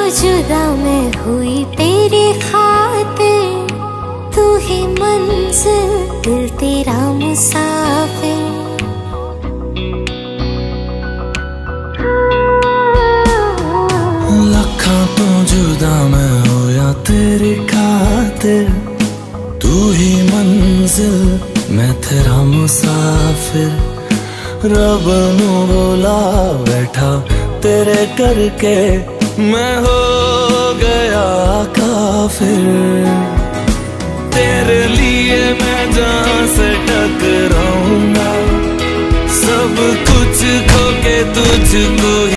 जुदा मैं हुई तेरी खातिर, तू ही मंजिल दिल तेरा मुसाफिर। लखां तो जुदा मैं होया तेरी खातिर, तू ही मंजिल मैं तेरा मुसाफिर। रब नू बोला बैठा तेरे करके, मैं हो गया काफिर। तेरे लिए मैं जहां से टकराऊंगा, सब कुछ खो के तुझको